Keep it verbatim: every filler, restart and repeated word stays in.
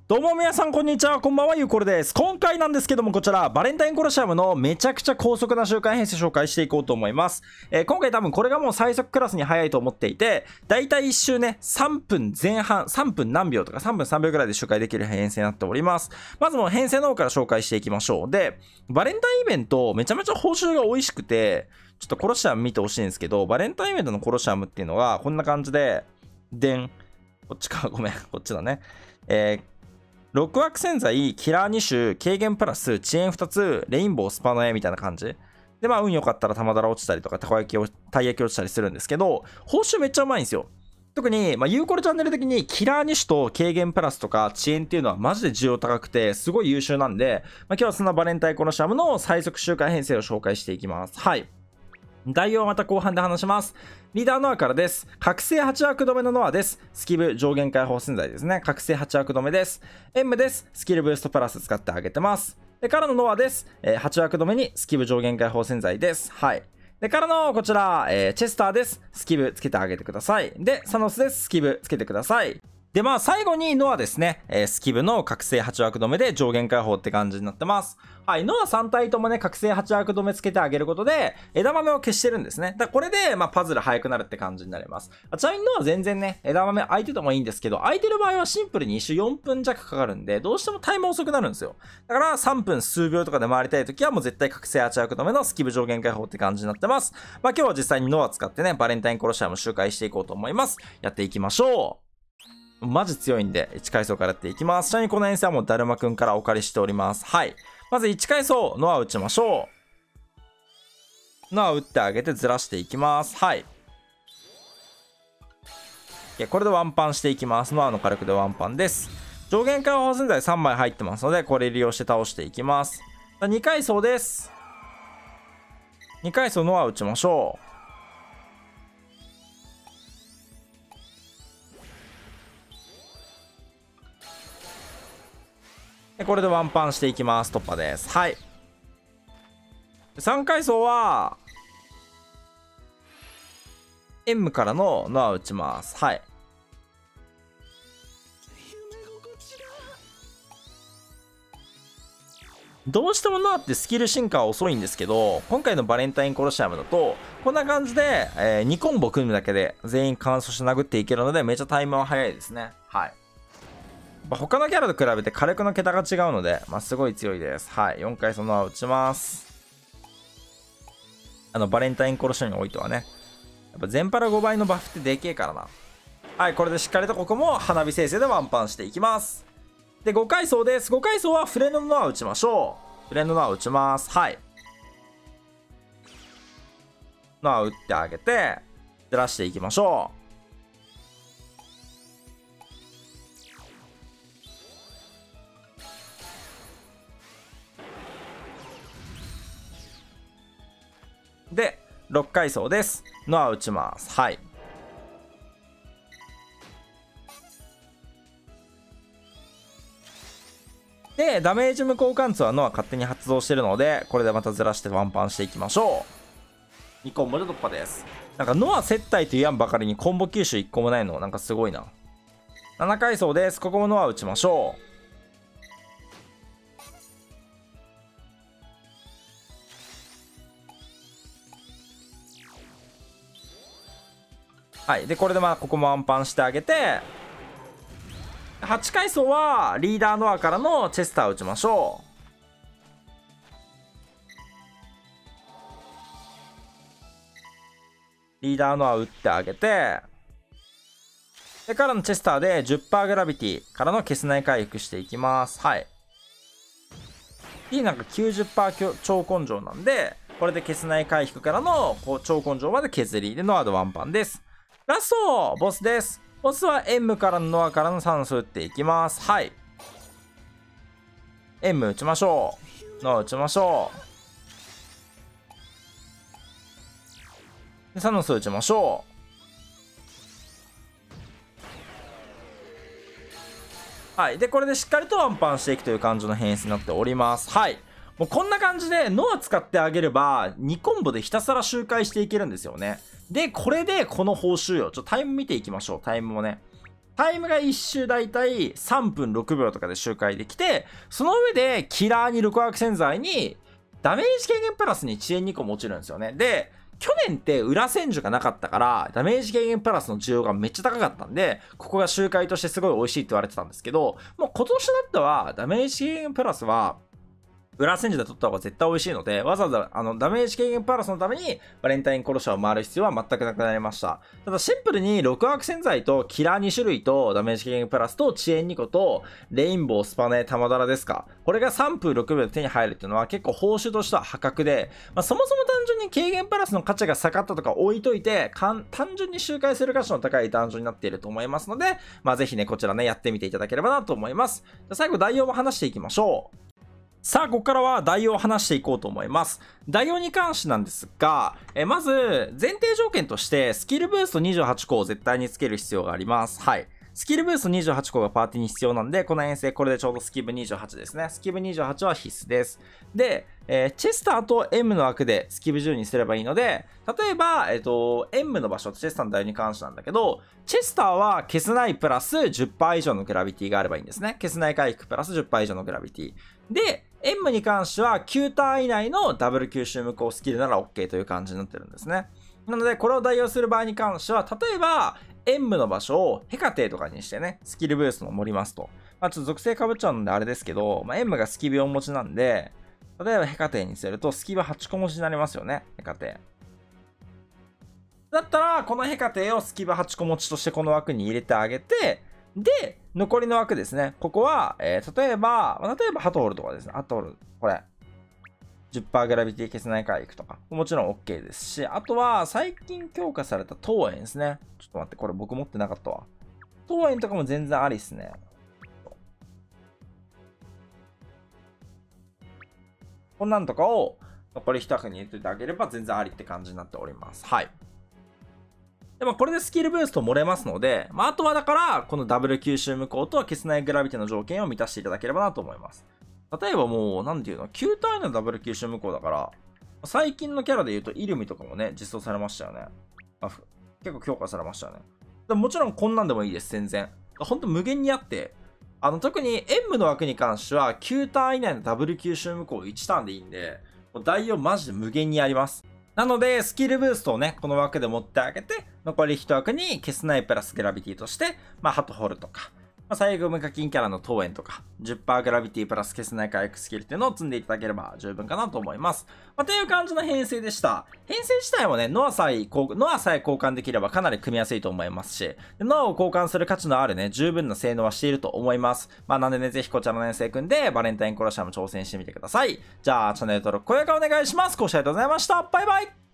どうも皆さんこんにちは、こんばんは、ゆうころです。今回なんですけども、こちらバレンタインコロシアムのめちゃくちゃ高速な周回編成紹介していこうと思います。えー、今回多分これがもう最速クラスに速いと思っていて、だいたいいっ周ねさんぷんぜん半、さんぷん何秒とかさんぷんさんびょうぐらいで周回できる編成になっております。まずもう編成の方から紹介していきましょう。でバレンタインイベントめちゃめちゃ報酬が美味しくて、ちょっとコロシアム見てほしいんですけど、バレンタインイベントのコロシアムっていうのがこんな感じで、でんこっちか、ごめんこっちだね。えーロックワーク洗剤、キラーに種、軽減プラス、遅延ふたつ、レインボー、スパの絵みたいな感じ。で、まあ、運良かったら玉だら落ちたりとか、たこ焼きを、たい焼き落ちたりするんですけど、報酬めっちゃうまいんですよ。特に、まあ、ユーコロチャンネル的に、キラーに種と軽減プラスとか、遅延っていうのはマジで需要高くて、すごい優秀なんで、まあ、今日はそんなバレンタインコロシアムの最速周回編成を紹介していきます。はい。概要はまた後半で話します。リーダーノアからです。覚醒はち枠止めのノアです。スキブ上限解放洗剤ですね。覚醒はち枠止めです。M です。スキルブーストプラス使ってあげてます。でからのノアです。えー、はち枠止めにスキブ上限解放洗剤です。はい。でからのこちら、えー、チェスターです。スキブつけてあげてください。で、サノスです。スキブつけてください。で、まあ、最後にノアですね。えー、スキブの覚醒はち枠止めで上限解放って感じになってます。はい。ノアさん体ともね、覚醒はち枠止めつけてあげることで、枝豆を消してるんですね。だからこれで、まあ、パズル速くなるって感じになります。ちなみにノア全然ね、枝豆空いててもいいんですけど、空いてる場合はシンプルにいっ周よんぷん弱かかるんで、どうしてもタイム遅くなるんですよ。だからさんぷん数秒とかで回りたいときは、もう絶対覚醒はち枠止めのスキブ上限解放って感じになってます。まあ、今日は実際にノア使ってね、バレンタインコロシアム周回していこうと思います。やっていきましょう。マジ強いんで、いち階層からやっていきます。ちなみにこの遠征はもうだるまくんからお借りしております。はい。まずいち階層、ノア打ちましょう。ノア打ってあげてずらしていきます。はい。これでワンパンしていきます。ノアの火力でワンパンです。上限解放洗剤さんまい入ってますので、これ利用して倒していきます。に階層です。に階層ノア打ちましょう。これでワンパンしていきます。突破です。はい。さん階層は M からのノア打ちます。はい。どうしてもノアってスキル進化は遅いんですけど、今回のバレンタインコロシアムだとこんな感じで、えー、にコンボ組むだけで全員乾燥して殴っていけるので、めっちゃタイムは早いですね。はい。他のキャラと比べて火力の桁が違うので、まあ、すごい強いです。はい。よん階そのまま打ちます。あの、バレンタインコロシアムにおいてはね。やっぱ全パラごばいのバフってでけえからな。はい。これでしっかりとここも花火生成でワンパンしていきます。で、ご階層です。ご階層はフレンドのノア打ちましょう。フレンドのノア打ちます。はい。ノア打ってあげて、ずらしていきましょう。で、ろっ階層です。ノア打ちます。はい。で、ダメージ無効貫通はノア勝手に発動してるので、これでまたずらしてワンパンしていきましょう。にコンボで突破です。なんかノア接待と言わんばかりにコンボ吸収いっこもないの、なんかすごいな。なな階層です。ここもノア打ちましょう。はい。で、これでまあ、ここもワンパンしてあげて、はち階層はリーダーノアからのチェスター打ちましょう。リーダーノア打ってあげて、でからのチェスターで じゅっパーセント グラビティからの消せない回復していきます。はい。いいなんか きゅうじゅっパーセント 超根性なんで、これで消せない回復からの超根性まで削りでノアでワンパンです。ラストボスです。ボスは M からのノアからの酸素打っていきます。はい。M 打ちましょう。ノア打ちましょう。で、サノス打ちましょう。はい。で、これでしっかりとワンパンしていくという感じの変質になっております。はい。もうこんな感じでノア使ってあげればにコンボでひたすら周回していけるんですよね。で、これでこの報酬よ。ちょっとタイム見ていきましょう。タイムもね。 タイムがいち周だいたいさんぷんろくびょうとかで周回できて、その上でキラーにルコアク洗剤にダメージ軽減プラスに遅延にこも落ちるんですよね。で、去年って裏戦樹がなかったから、ダメージ軽減プラスの需要がめっちゃ高かったんで、ここが周回としてすごい美味しいって言われてたんですけど、もう今年だったはダメージ軽減プラスは、裏戦時で取った方が絶対美味しいので、わざわざあのダメージ軽減プラスのためにバレンタインコロシャを回る必要は全くなくなりました。ただシンプルにろくアーク洗剤とキラーに種類とダメージ軽減プラスと遅延に個とレインボースパネ玉だらですか。これがさんぷんろくびょうで手に入るっていうのは結構報酬としては破格で、まあ、そもそも単純に軽減プラスの価値が下がったとか置いといて、単純に周回する価値の高いダンジョンになっていると思いますので、まあぜひね、こちらね、やってみていただければなと思います。じゃあ最後概要も話していきましょう。さあ、ここからは代用を話していこうと思います。代用に関してなんですが、えまず、前提条件として、スキルブーストにじゅうはちこを絶対につける必要があります。はい。スキルブーストにじゅうはちこがパーティーに必要なんで、この遠征、これでちょうどスキブにじゅうはちですね。スキブにじゅうはちは必須です。で、えー、チェスターと M の枠でスキブじゅうにすればいいので、例えば、えっと、M の場所とチェスターの代用に関してなんだけど、チェスターは消せないプラス じゅっパーセント 以上のグラビティがあればいいんですね。消せない回復プラス じゅっパーセント 以上のグラビティ。で、M に関してはきゅうターン以内のダブル吸収無効スキルなら OK という感じになってるんですね。なので、これを代用する場合に関しては、例えば、M の場所をヘカテとかにしてね、スキルブーストも盛りますと。まあちょっと属性被っちゃうんであれですけど、まあ、M がスキビよん持ちなんで、例えばヘカテにするとスキビはちこ持ちになりますよね、ヘカテ。だったら、このヘカテをスキビはちこ持ちとしてこの枠に入れてあげて、で、残りの枠ですね。ここは、えー、例えば、例えばハトホルとかですね。ハトホル、これ。じゅっパーセント グラビティ消せない回復とか。もちろん OK ですし、あとは最近強化された桃園ですね。ちょっと待って、これ僕持ってなかったわ。桃園とかも全然ありっすね。こんなんとかを残り一枠に入れておいてあげれば全然ありって感じになっております。はい。でもこれでスキルブースト漏れますので、まあ、あとはだから、このダブル吸収無効と消せないグラビティの条件を満たしていただければなと思います。例えばもう、なんていうの、きゅうターンのダブル吸収無効だから、最近のキャラで言うと、イルミとかもね、実装されましたよね。あ結構強化されましたよね。でももちろんこんなんでもいいです、全然。ほんと無限にあって、あの、特に M の枠に関しては、きゅうターン以内のダブル吸収無効いちターンでいいんで、もう代用マジで無限にあります。なので、スキルブーストをね、この枠で持ってあげて、残り一枠に消せないプラスグラビティとして、まあ、ハトホルとか、まあ、最後無課金キャラの桃園とか、じゅっパーセント グラビティプラス消せない回復スキルっていうのを積んでいただければ十分かなと思います。まあ、という感じの編成でした。編成自体はね、ノアさえ、ノアさえ交換できればかなり組みやすいと思いますし、ノアを交換する価値のあるね、十分な性能はしていると思います。まあ、なんでね、ぜひこちらの編成組んで、バレンタインコロシアも挑戦してみてください。じゃあ、チャンネル登録、高評価お願いします。ご視聴ありがとうございました。バイバイ。